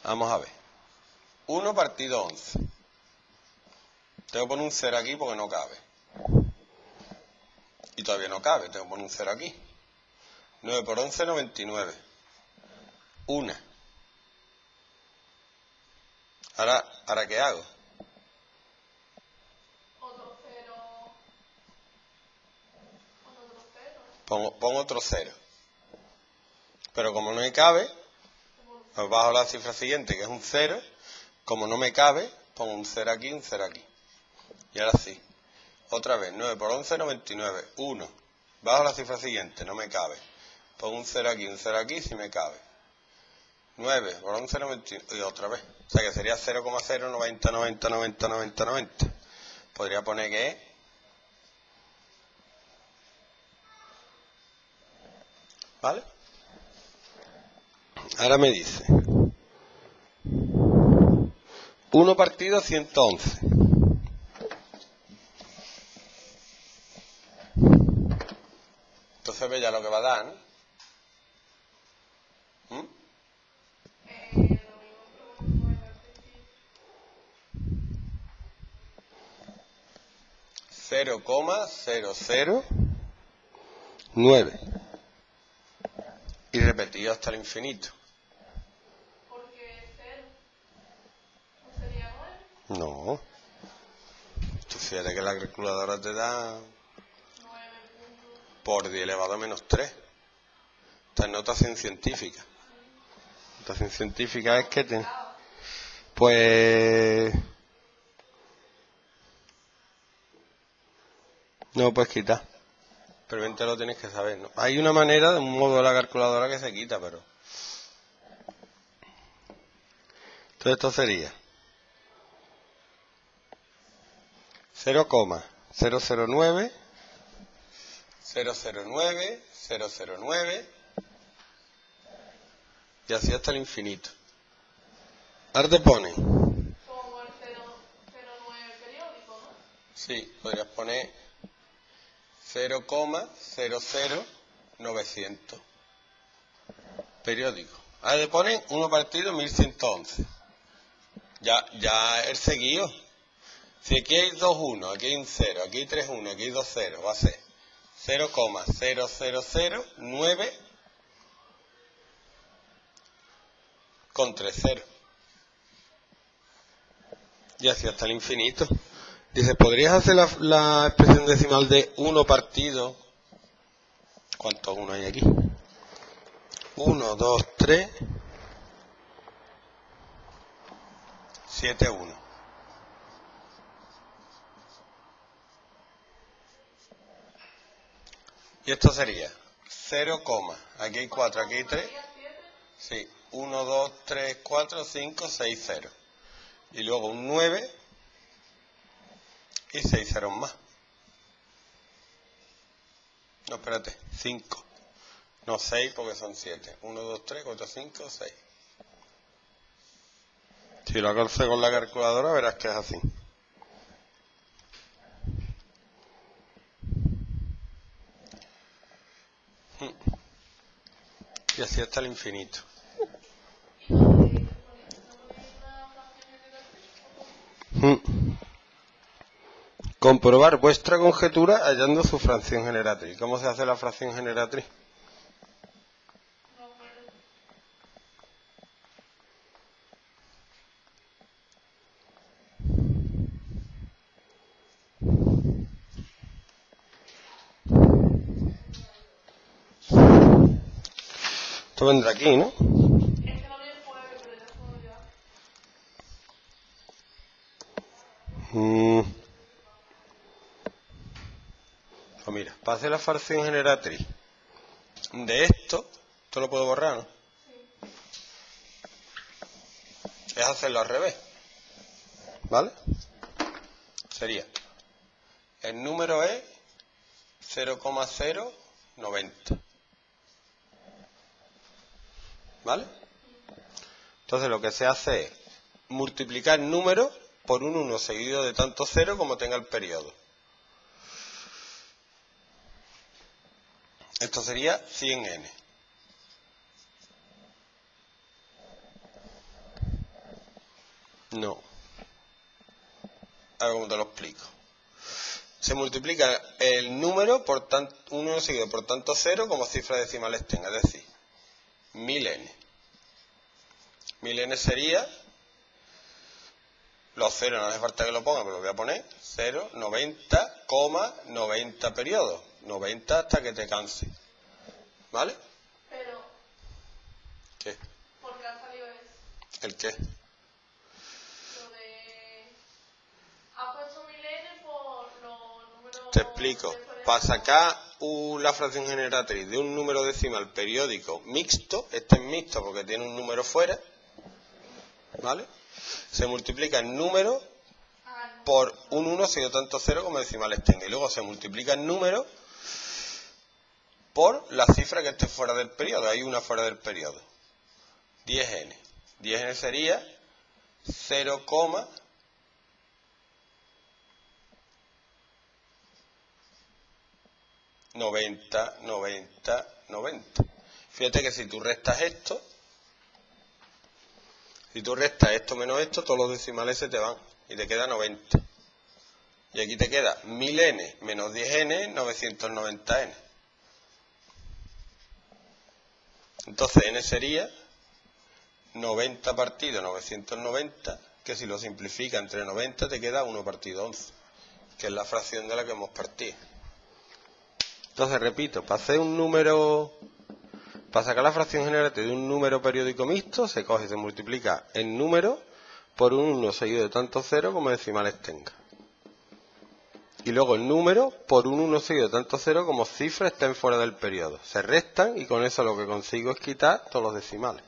Vamos a ver. 1 partido 11. Tengo que poner un 0 aquí porque no cabe. Y todavía no cabe, tengo que poner un 0 aquí. 9 por 11, 99. 1. ¿Ahora qué hago? Pongo otro 0. Pero como no me cabe, pues bajo la cifra siguiente, que es un 0. Como no me cabe, pongo un 0 aquí, un 0 aquí. Y ahora sí. Otra vez, 9 por 11, 99. 1. Bajo la cifra siguiente, no me cabe. Pongo un 0 aquí, si me cabe. 9 por 11, 99. Y otra vez. O sea que sería 0,0, 90, 90, 90, 90, 90. Podría poner que es... ¿Vale? Ahora me dice 1 partido 111. Entonces ve ya lo que va a dar, ¿no? 0,009 y repetido hasta el infinito. ¿Por qué 0? ¿No sería 9? No. Tú fíjate que la calculadora te da 9 por 10 elevado a menos 3. Esta es notación científica. Notación científica es que te... Pues... No lo puedes quitar. Pero bien te lo tienes que saber, ¿no? Hay una manera, de un modo de la calculadora que se quita, pero... Entonces esto sería 0,009, 009, 009 y así hasta el infinito. Ahora te ponen... Pongo el 0,09 periódico, ¿no? Sí, podrías poner 0,00900 periódico. Ahora te ponen 1 partido 1111. Ya el seguido. Si aquí hay 2 1, aquí hay un 0, aquí hay 3 1, aquí hay 2 0, va a ser 0,0009 con 3 0. Y así hasta el infinito. Dice, ¿podrías hacer la expresión decimal de 1 partido? ¿Cuántos 1 hay aquí? 1, 2, 3, 7, 1. Y esto sería 0, aquí hay 4, aquí hay 3. Sí, 1, 2, 3, 4, 5, 6, 0. Y luego un 9 y 6 ceros más. No, espérate, 5. No, 6 porque son 7. 1, 2, 3, 4, 5, 6. Si lo haces con la calculadora verás que es así. Y así hasta el infinito. ¿Y no ponéis una fracción generatriz? Comprobar vuestra conjetura hallando su fracción generatriz. ¿Cómo se hace la fracción generatriz? No, pero... Esto vendrá aquí, ¿no? Es que no viene por pero ya se me olvidó. Pues mira, para hacer la fracción generatriz de esto lo puedo borrar, ¿no? Es hacerlo al revés. ¿Vale? Sería, el número es 0,090. ¿Vale? Entonces lo que se hace es multiplicar números por un 1 seguido de tanto 0 como tenga el periodo. Esto sería 100n. No. A ver cómo te lo explico. Se multiplica el número por un número seguido por tanto cero como cifras decimales tenga, es decir, 1000n. 1000n sería, los ceros no hace falta que lo ponga, pero lo voy a poner, 0, 90, 90 periodos, 90 hasta que te canse. ¿Vale? Pero, ¿Qué? ¿por qué ha salido eso? ¿El qué? Lo de... Ha puesto 1000n por los números... Te explico. Para sacar la fracción generatriz de un número decimal periódico mixto, este es mixto porque tiene un número fuera, ¿vale? Se multiplica el número por un 1 seguido tanto 0 como decimales tenga. Y luego se multiplica el número por la cifra que esté fuera del periodo. Hay una fuera del periodo. 10n. 10n sería 0, 90, 90, 90. Fíjate que si tú restas esto, menos esto, todos los decimales se te van y te queda 90. Y aquí te queda 1000n menos 10n, 990n. Entonces n sería 90 partido 990, que si lo simplifica entre 90 te queda 1 partido 11, que es la fracción de la que hemos partido. Entonces, repito, para sacar la fracción generatriz de un número periódico mixto, se coge y se multiplica el número por un 1 seguido de tantos ceros como decimales tenga. Y luego el número por un 1 seguido de tantos ceros como cifras estén fuera del periodo. Se restan y con eso lo que consigo es quitar todos los decimales.